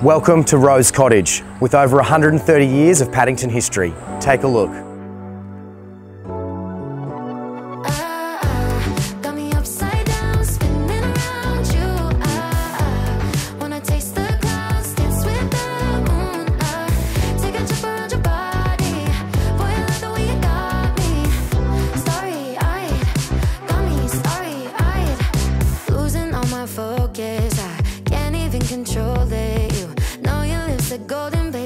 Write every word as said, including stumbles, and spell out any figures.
Welcome to Rose Cottage, with over one hundred thirty years of Paddington history. Take a look. Focus, I can't even control it. You know your lips are golden, baby.